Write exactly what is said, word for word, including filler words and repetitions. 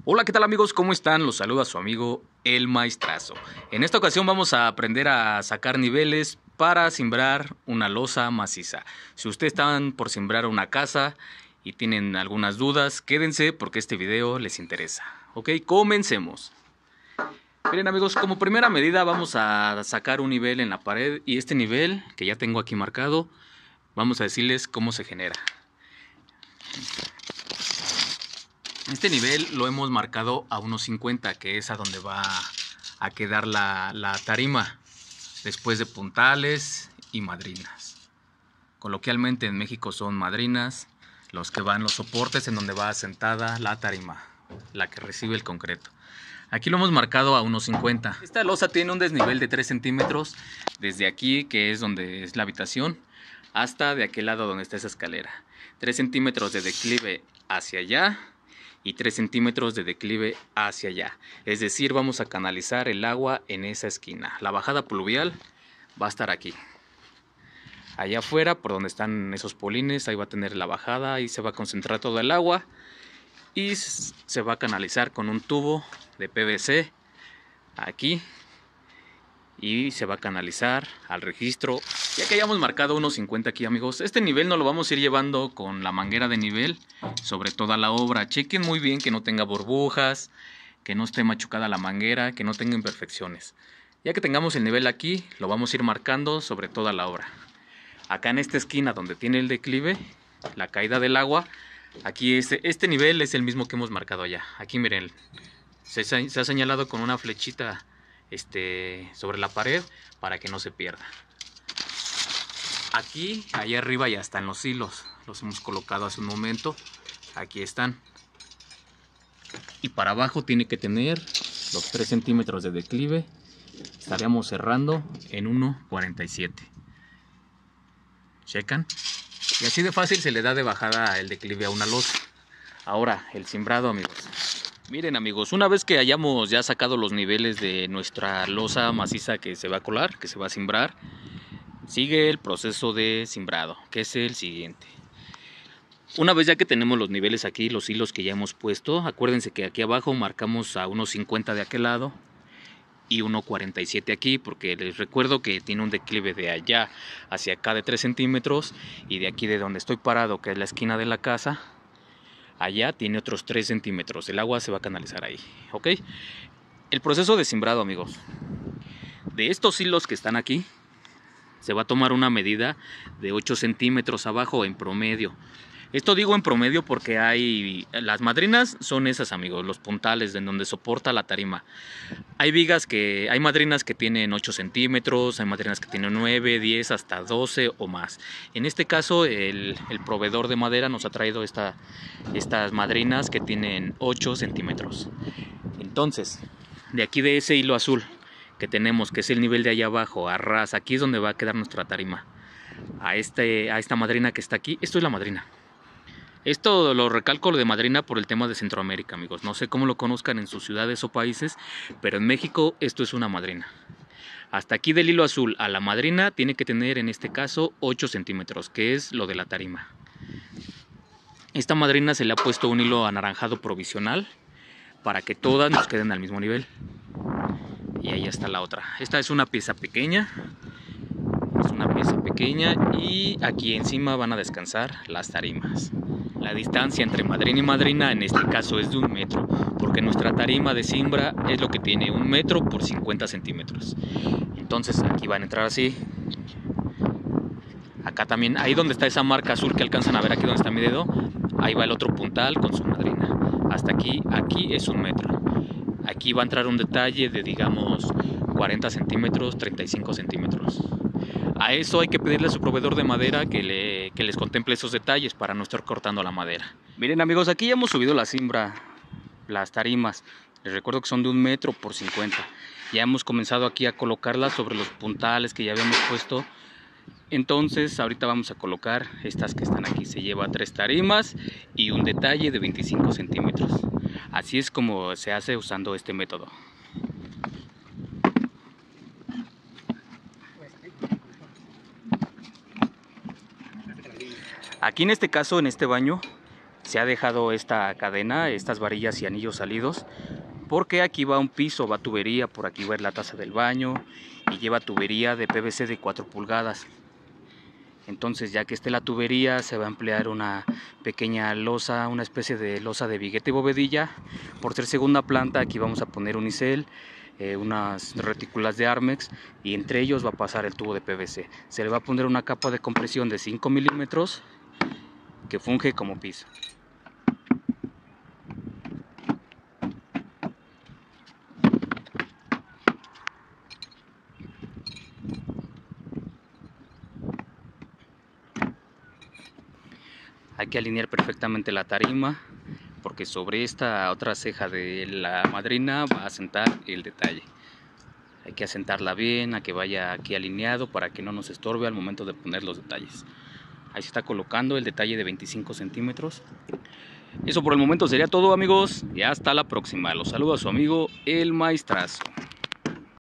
Hola, ¿qué tal amigos? ¿Cómo están? Los saluda su amigo El Maestrazo. En esta ocasión vamos a aprender a sacar niveles para simbrar una losa maciza. Si ustedes están por simbrar una casa y tienen algunas dudas, quédense porque este video les interesa. Ok, comencemos. Miren amigos, como primera medida vamos a sacar un nivel en la pared y este nivel que ya tengo aquí marcado, vamos a decirles cómo se genera. Este nivel lo hemos marcado a uno cincuenta, que es a donde va a quedar la, la tarima, después de puntales y madrinas. Coloquialmente en México son madrinas, los que van los soportes en donde va asentada la tarima, la que recibe el concreto. Aquí lo hemos marcado a uno cincuenta. Esta losa tiene un desnivel de tres centímetros, desde aquí, que es donde es la habitación, hasta de aquel lado donde está esa escalera. tres centímetros de declive hacia allá y tres centímetros de declive hacia allá. Es decir, vamos a canalizar el agua en esa esquina. La bajada pluvial va a estar aquí. Allá afuera, por donde están esos polines, ahí va a tener la bajada, ahí se va a concentrar todo el agua y se va a canalizar con un tubo de P V C aquí y se va a canalizar al registro. Ya que hayamos marcado uno cincuenta aquí amigos, este nivel no lo vamos a ir llevando con la manguera de nivel sobre toda la obra. Chequen muy bien que no tenga burbujas, que no esté machucada la manguera, que no tenga imperfecciones. Ya que tengamos el nivel aquí, lo vamos a ir marcando sobre toda la obra. Acá en esta esquina donde tiene el declive, la caída del agua, aquí este, este nivel es el mismo que hemos marcado allá. Aquí miren, se, se ha señalado con una flechita este, sobre la pared para que no se pierda. Aquí, allá arriba ya están los hilos, los hemos colocado hace un momento, aquí están. Y para abajo tiene que tener los tres centímetros de declive, estaríamos cerrando en uno cuarenta y siete. ¿Checan? Y así de fácil se le da de bajada el declive a una losa. Ahora, el simbrado amigos. Miren amigos, una vez que hayamos ya sacado los niveles de nuestra losa maciza que se va a colar, que se va a simbrar, sigue el proceso de simbrado, que es el siguiente. Una vez ya que tenemos los niveles aquí, los hilos que ya hemos puesto, acuérdense que aquí abajo marcamos a uno cincuenta de aquel lado y uno cuarenta y siete aquí, porque les recuerdo que tiene un declive de allá hacia acá de tres centímetros y de aquí de donde estoy parado, que es la esquina de la casa, allá tiene otros tres centímetros. El agua se va a canalizar ahí, ¿ok? El proceso de simbrado amigos, de estos hilos que están aquí, se va a tomar una medida de ocho centímetros abajo en promedio. Esto digo en promedio porque hay, las madrinas son esas amigos, los puntales en donde soporta la tarima. Hay vigas que, hay madrinas que tienen ocho centímetros, hay madrinas que tienen nueve, diez, hasta doce o más. En este caso el, el proveedor de madera nos ha traído esta, estas madrinas que tienen ocho centímetros. Entonces, de aquí de ese hilo azul que tenemos, que es el nivel de allá abajo, a ras, aquí es donde va a quedar nuestra tarima. A, este, a esta madrina que está aquí, esto es la madrina. Esto lo recalco de madrina por el tema de Centroamérica, amigos. No sé cómo lo conozcan en sus ciudades o países, pero en México esto es una madrina. Hasta aquí del hilo azul a la madrina tiene que tener en este caso ocho centímetros, que es lo de la tarima. Esta madrina se le ha puesto un hilo anaranjado provisional para que todas nos queden al mismo nivel. Y ahí está la otra. Esta es una pieza pequeña. Es una pieza pequeña y aquí encima van a descansar las tarimas. La distancia entre madrina y madrina en este caso es de un metro, porque nuestra tarima de simbra es lo que tiene un metro por cincuenta centímetros. Entonces aquí van a entrar así. Acá también, ahí donde está esa marca azul que alcanzan a ver, aquí donde está mi dedo, ahí va el otro puntal con su madrina. Hasta aquí, aquí es un metro. Aquí va a entrar un detalle de digamos cuarenta centímetros, treinta y cinco centímetros. A eso hay que pedirle a su proveedor de madera que, le, que les contemple esos detalles para no estar cortando la madera. Miren amigos, aquí ya hemos subido la simbra, las tarimas. Les recuerdo que son de un metro por cincuenta. Ya hemos comenzado aquí a colocarlas sobre los puntales que ya habíamos puesto. Entonces ahorita vamos a colocar estas que están aquí. Se lleva tres tarimas y un detalle de veinticinco centímetros. Así es como se hace usando este método. Aquí en este caso, en este baño, se ha dejado esta cadena, estas varillas y anillos salidos, porque aquí va un piso, va tubería, por aquí va la taza del baño y lleva tubería de P V C de cuatro pulgadas. Entonces, ya que esté la tubería, se va a emplear una pequeña losa, una especie de losa de vigueta y bovedilla. Por ser segunda planta, aquí vamos a poner unicel, eh, unas retículas de Armex, y entre ellos va a pasar el tubo de P V C. Se le va a poner una capa de compresión de cinco milímetros que funge como piso. Hay que alinear perfectamente la tarima, porque sobre esta otra ceja de la madrina va a asentar el detalle. Hay que asentarla bien, a que vaya aquí alineado para que no nos estorbe al momento de poner los detalles. Ahí se está colocando el detalle de veinticinco centímetros. Eso por el momento sería todo, amigos, y hasta la próxima. Los saluda su amigo El Maestrazo.